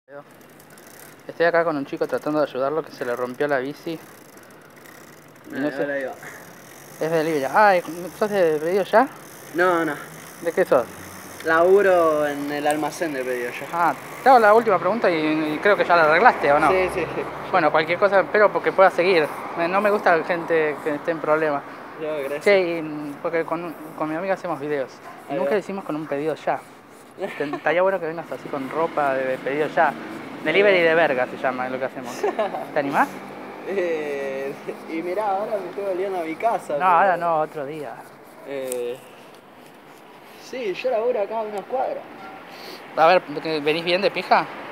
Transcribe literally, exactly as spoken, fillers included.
Estoy acá con un chico tratando de ayudarlo que se le rompió la bici. Y no sé. Ahora iba. Es de delivery. Ah, ¿sos de pedido ya? No, no. ¿De qué sos? Laburo en el almacén de pedido ya. Ah, te hago la última pregunta y, y creo que ya la arreglaste, ¿o no? Sí, sí, sí. Bueno, cualquier cosa espero porque pueda seguir. Me- No me gusta la gente que esté en problemas. Yo, gracias. Che, y- porque con, con mi amiga hacemos videos. Y Ahí nunca va. decimos con un pedido ya. Te- Estaría bueno que vengas así con ropa de pedido ya. Ahí Delivery va. de verga se llama lo que hacemos. ¿Te animás? Eh, y mirá, ahora me estoy volviendo a mi casa. No, pero, ahora no, otro día. Eh, sí, yo laburo acá a unas cuadras. A ver, ¿venís bien de pija?